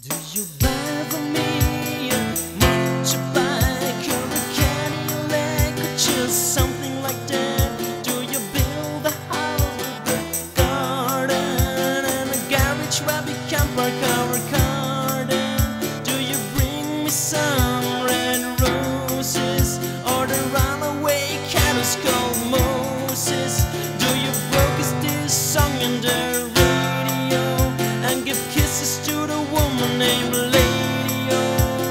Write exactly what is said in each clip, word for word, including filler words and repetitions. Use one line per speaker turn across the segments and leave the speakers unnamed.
Do you buy for me a motorbike or a Cadillac or just something like that? Do you build a house with a garden and a garage where we can park our car? Then do you bring me some red roses or the runaway cat who's called Moses? Do you focus this song in the radio and give kisses to the woman named Lady O?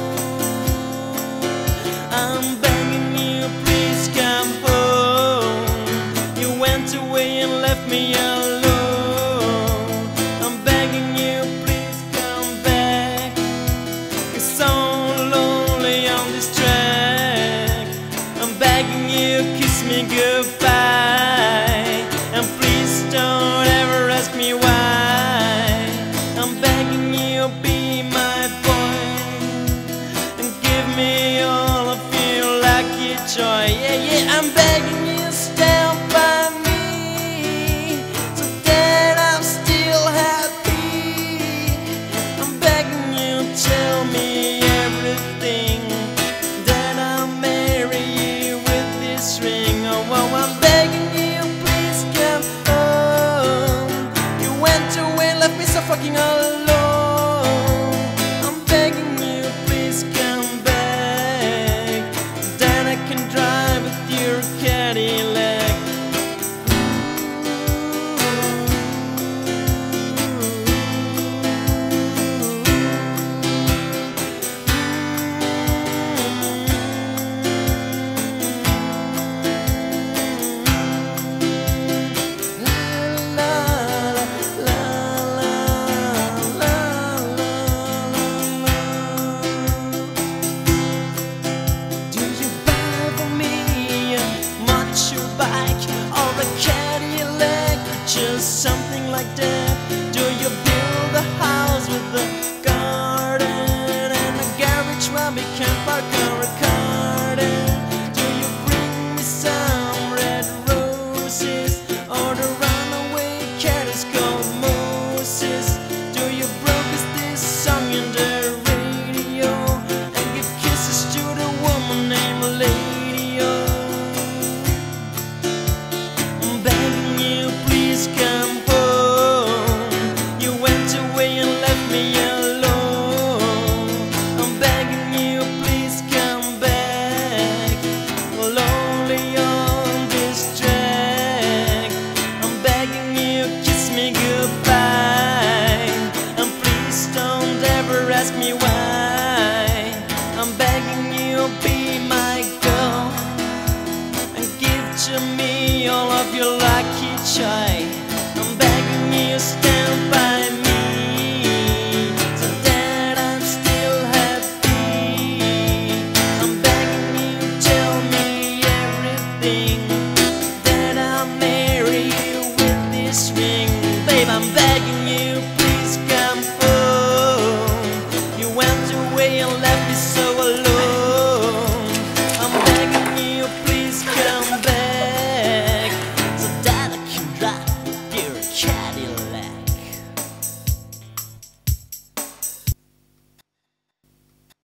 I'm begging you, please come home. You went away and left me alone. I'm begging you, please come back. It's so lonely on this track. I'm begging you, kiss me goodbye, and please don't ever ask me why. I'm begging you, be my boy, and give me all of your lucky joy. Yeah, yeah, I'm begging you, stand by me so that I'm still happy. I'm begging you, tell me everything, that I'll marry you with this ring. Oh, oh, I'm begging you, please come home. You went away, left me so fucking alone. I'm begging you, please come back, then I can drive with your Cadillac. Just something like that. Do you build a house with a garden and a garage where we can park our car? Do you bring me some red roses or the runaway cat is called Moses? Do you broadcast this song in the radio and give kisses to the woman named Lady O? I'm begging you, please come home. You went away and left me alone.